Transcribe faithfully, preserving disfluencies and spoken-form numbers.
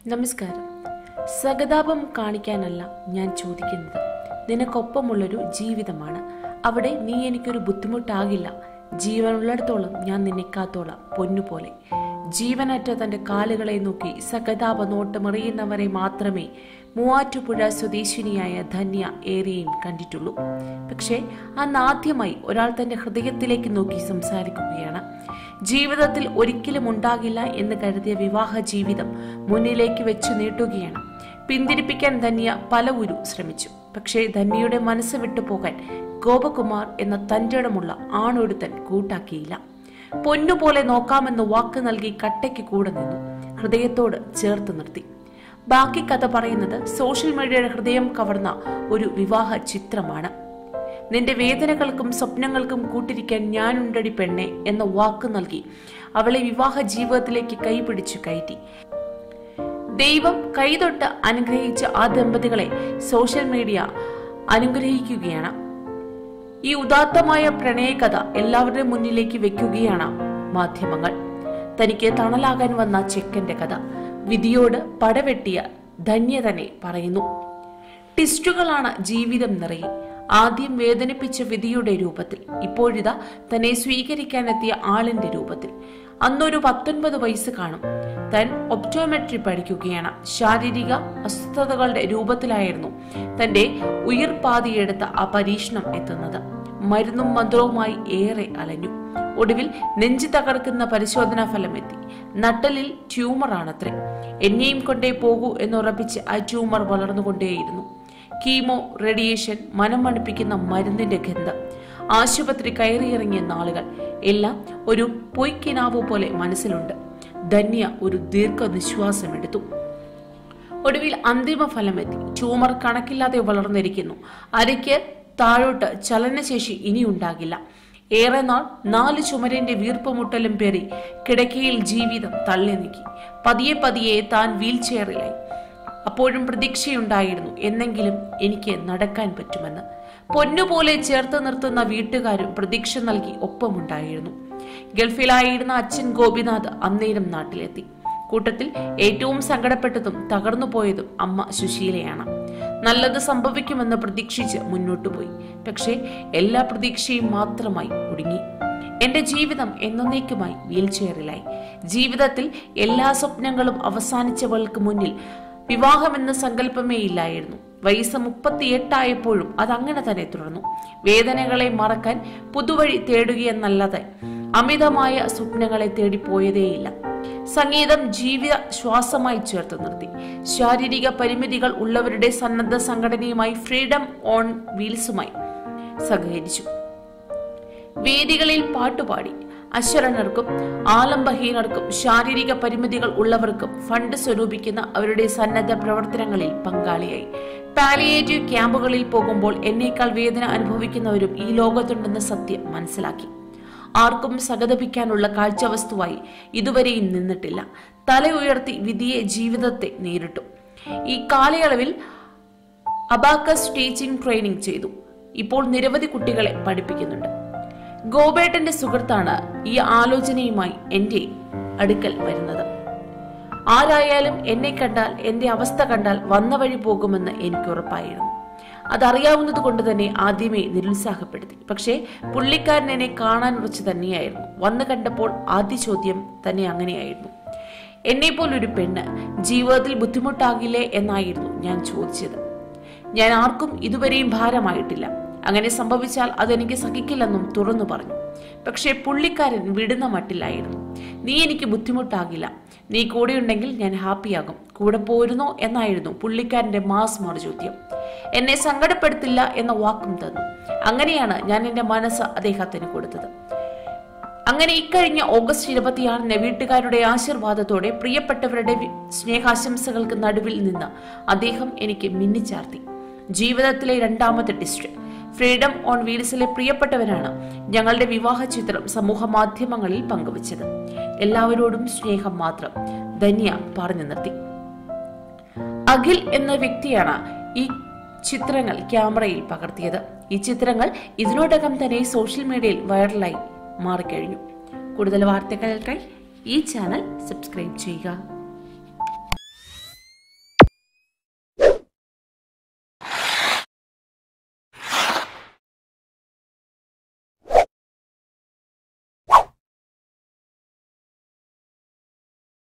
നമസ്കാരം. സഹതാപം കാണിക്കാനല്ല ഞാൻ ചോദിക്കുന്നത്. നിനക്കൊപ്പമുള്ളൊരു ജീവിതമാണ്. അവിടെ നീ എനിക്കൊരു ബുദ്ധിമുട്ടാകില്ല. ജീവനുള്ളിടത്തോളം ഞാൻ നിന്നെ കാത്തോളാം പൊന്നുപോലെ. ജീവനറ്റ തന്റെ കാലുകളെ നോക്കി സഹതാപ നോട്ടമെറിയുന്നവരെ മാത്രമേ മൂവാറ്റുപുഴ സ്വദേശിനിയായ ധന്യ ഏറെയും കണ്ടിട്ടുള്ളൂ. പക്ഷേ അന്ന് ആദ്യമായി ഒരാൾ തന്റെ ഹൃദയത്തിലേക്ക് നോക്കി സംസാരിക്കുകയാണ്. ജീവിതത്തിൽ ഒരിക്കലും ഉണ്ടാകില്ല എന്ന് കരുതിയ വിവാഹ ജീവിതം മുന്നിലേക്ക് വെച്ചു നീട്ടുകയാണ്. പിന്തിരിപ്പിക്കാൻ ധന്യ പല ഉരു ശ്രമിച്ചു. പക്ഷേ ധന്യയുടെ മനസ്സ് വിട്ടുപോകാൻ ഗോപകുമാർ എന്ന തന്റെടമുള്ള ആണൊരുത്തൻ കൂട്ടാക്കിയില്ല. പൊന്നുപോലെ നോക്കാമെന്ന് വാക്ക് നൽകി കട്ടയ്ക്ക് കൂടെ നിന്നു. ഹൃദയത്തോട് ചേർത്ത് നിർത്തി. ബാക്കി കഥ പറയുന്നത് സോഷ്യൽ മീഡിയയുടെ ഹൃദയം കവർന്ന ഒരു വിവാഹ ചിത്രമാണ്. നിന്റെ വേദനകൾക്കും സ്വപ്നങ്ങൾക്കും കൂട്ടിരിക്കാൻ ഞാനുണ്ടടി പെണ്ണെ എന്ന വാക്ക് നൽകി അവളെ വിവാഹ ജീവിതത്തിലേക്ക് കൈപിടിച്ചു കയറ്റി. ദൈവം കൈതൊട്ട് അനുഗ്രഹിച്ച ആ ദമ്പതികളെ സോഷ്യൽ മീഡിയ അനുഗ്രഹിക്കുകയാണ്. ഈ ഉദാത്തമായ പ്രണയകഥ എല്ലാവരുടെയും മുന്നിലേക്ക് വെക്കുകയാണ് മാധ്യമങ്ങൾ. തനിക്ക് തണലാകാൻ വന്ന ചെക്കന്റെ കഥ വിധിയോട് പടവെട്ടിയ ധന്യ തന്നെ പറയുന്നു. ടിസ്റ്റുകളാണ് ജീവിതം നിറയെ. ആദ്യം വേദനിപ്പിച്ച വിധിയുടെ രൂപത്തിൽ, ഇപ്പോഴിതാ തന്നെ സ്വീകരിക്കാനെത്തിയ ആളിന്റെ രൂപത്തിൽ. അന്നൊരു പത്തൊൻപത് വയസ്സ് കാണും. താൻ ഒപ്റ്റോമെട്രി പഠിക്കുകയാണ്. ശാരീരിക അസ്വസ്ഥതകളുടെ രൂപത്തിലായിരുന്നു തന്റെ ഉയിർപ്പാതിയെടുത്ത ആ പരീക്ഷണം എത്തുന്നത്. മരുന്നും മന്ത്രവുമായി ഏറെ അലഞ്ഞു. ഒടുവിൽ നെഞ്ചു തകർക്കുന്ന പരിശോധനാ ഫലം എത്തി. നട്ടലിൽ ട്യൂമറാണത്രേ. എന്നെയും കൊണ്ടേ പോകൂ എന്നുറപ്പിച്ച് ആ ട്യൂമർ വളർന്നുകൊണ്ടേയിരുന്നു. കീമോ, റേഡിയേഷൻ, മനം മണിപ്പിക്കുന്ന മരുന്നിന്റെ ഗന്ധം, ആശുപത്രി കയറിയിറങ്ങിയ നാളുകൾ എല്ലാം ഒരു പൊയ്ക്കിനാവു പോലെ മനസ്സിലുണ്ട്. ധന്യ ഒരു ദീർഘനിശ്വാസമെടുത്തു. ഒടുവിൽ അന്തിമ ഫലമെത്തി. ട്യൂമർ കണക്കില്ലാതെ വളർന്നിരിക്കുന്നു. അരയ്ക്ക് താഴോട്ട് ചലനശേഷി ഇനി ഉണ്ടാകില്ല. ഏറെ നാൾ നാല് ചുമരിന്റെ വീർപ്പുമുട്ടലും പേറി കിടക്കയിൽ ജീവിതം തള്ളി നീക്കി. പതിയെ പതിയെ താൻ വീൽ ചെയറിലായി. അപ്പോഴും പ്രതീക്ഷയുണ്ടായിരുന്നു, എന്നെങ്കിലും എനിക്ക് നടക്കാൻ പറ്റുമെന്ന്. പൊന്നുപോലെ ചേർത്ത് നിർത്തുന്ന വീട്ടുകാരും പ്രതീക്ഷ നൽകി ഒപ്പമുണ്ടായിരുന്നു. ഗൾഫിലായിരുന്ന അച്ഛൻ ഗോപിനാഥ് അന്നേരം നാട്ടിലെത്തി. കൂട്ടത്തിൽ ഏറ്റവും സങ്കടപ്പെട്ടതും തകർന്നു പോയതും അമ്മ സുശീലയാണ്. നല്ലത് സംഭവിക്കുമെന്ന് പ്രതീക്ഷിച്ച് മുന്നോട്ടു പോയി. പക്ഷേ എല്ലാ പ്രതീക്ഷയും മാത്രമായി ഒടുങ്ങി. എന്റെ ജീവിതം എന്നേക്കുമായി വീൽ ചെയറിലായി. ജീവിതത്തിൽ എല്ലാ സ്വപ്നങ്ങളും അവസാനിച്ചവൾക്ക് മുന്നിൽ വിവാഹമെന്ന സങ്കല്പമേ ഇല്ലായിരുന്നു. വയസ്സ് മുപ്പത്തിയെട്ടായപ്പോഴും അതങ്ങനെ തന്നെ തുടർന്നു. വേദനകളെ മറക്കാൻ പുതുവഴി തേടുകയെന്നല്ലാതെ അമിതമായ സ്വപ്നങ്ങളെ തേടിപ്പോയതേയില്ല. സംഗീതം ജീവിത ശ്വാസമായി ചേർത്ത് നിർത്തി. ശാരീരിക പരിമിതികൾ ഉള്ളവരുടെ സന്നദ്ധ സംഘടനയുമായി ഫ്രീഡം ഓൺ വീൽസുമായി സഹകരിച്ചു. വേദികളിൽ പാട്ടുപാടി അശരണർക്കും ആലംബഹീനർക്കും ശാരീരിക പരിമിതികൾ ഉള്ളവർക്കും ഫണ്ട് സ്വരൂപിക്കുന്ന അവരുടെ സന്നദ്ധ പ്രവർത്തനങ്ങളിൽ പങ്കാളിയായി. പാലിയേറ്റീവ് ക്യാമ്പുകളിൽ പോകുമ്പോൾ എന്നേക്കാൾ വേദന അനുഭവിക്കുന്നവരും ഈ ലോകത്തുണ്ടെന്ന സത്യം മനസ്സിലാക്കി. ആർക്കും സഹതപിക്കാനുള്ള കാഴ്ചവസ്തുവായി ഇതുവരെയും നിന്നിട്ടില്ല. തല ഉയർത്തി വിധിയെ ജീവിതത്തെ നേരിട്ടു. ഈ കാലയളവിൽ അബാക്കസ് ടീച്ചിങ് ട്രെയിനിങ് ചെയ്തു. ഇപ്പോൾ നിരവധി കുട്ടികളെ പഠിപ്പിക്കുന്നുണ്ട്. ഗോപേട്ടന്റെ സുഹൃത്താണ് ഈ ആലോചനയുമായി എന്റെ അടുക്കൽ വരുന്നത്. ആരായാലും എന്നെ കണ്ടാൽ, എന്റെ അവസ്ഥ കണ്ടാൽ വന്ന വഴി പോകുമെന്ന് എനിക്ക് ഉറപ്പായിരുന്നു. അതറിയാവുന്നത് കൊണ്ട് തന്നെ ആദ്യമേ നിരുത്സാഹപ്പെടുത്തി. പക്ഷേ പുള്ളിക്കാരൻ എന്നെ കാണാൻ ഉറച്ചു തന്നെയായിരുന്നു. വന്നു കണ്ടപ്പോൾ ആദ്യ ചോദ്യം തന്നെ അങ്ങനെയായിരുന്നു. എന്നെ പോലൊരു പെണ്ണ് ജീവിതത്തിൽ ബുദ്ധിമുട്ടാകില്ലേ എന്നായിരുന്നു ഞാൻ ചോദിച്ചത്. ഞാൻ ആർക്കും ഇതുവരെയും ഭാരമായിട്ടില്ല. അങ്ങനെ സംഭവിച്ചാൽ അതെനിക്ക് സഹിക്കില്ലെന്നും തുറന്നു പറഞ്ഞു. പക്ഷെ പുള്ളിക്കാരൻ വിടുന്ന മട്ടില്ലായിരുന്നു. നീ എനിക്ക് ബുദ്ധിമുട്ടാകില്ല, നീ കൂടെയുണ്ടെങ്കിൽ ഞാൻ ഹാപ്പിയാകും, കൂടെ പോരുന്നോ എന്നായിരുന്നു പുള്ളിക്കാരന്റെ മാസ് മറുചോദ്യം. എന്നെ സങ്കടപ്പെടുത്തില്ല എന്ന വാക്കും തന്നു. അങ്ങനെയാണ് ഞാൻ എന്റെ മനസ്സ് അദ്ദേഹത്തിന് കൊടുത്തത്. അങ്ങനെ ഇക്കഴിഞ്ഞ ഓഗസ്റ്റ് ഇരുപത്തിയാറിന് വീട്ടുകാരുടെ ആശീർവാദത്തോടെ പ്രിയപ്പെട്ടവരുടെ സ്നേഹാശംസകൾക്ക് നടുവിൽ നിന്ന് അദ്ദേഹം എനിക്ക് മിന്നിച്ചാർത്തി. ജീവിതത്തിലെ രണ്ടാമത്തെ ടിസ്റ്റ്. ഫ്രീഡം ഓൺ വീൽസിലെ പ്രിയപ്പെട്ടവരാണ് ഞങ്ങളുടെ വിവാഹ ചിത്രം സമൂഹ മാധ്യമങ്ങളിൽ പങ്കുവച്ചത്. എല്ലാവരോടും സ്നേഹം മാത്രം, ധന്യ പറഞ്ഞു നിർത്തി. അഖിൽ എന്ന വ്യക്തിയാണ് ഈ ചിത്രങ്ങൾ ക്യാമറയിൽ പകർത്തിയത്. ഈ ചിത്രങ്ങൾ ഇതിനോടകം തന്നെ സോഷ്യൽ മീഡിയയിൽ വൈറലായി മാറിക്കഴിഞ്ഞു. കൂടുതൽ വാർത്തകൾക്കായി ഈ ചാനൽ സബ്സ്ക്രൈബ് ചെയ്യുക.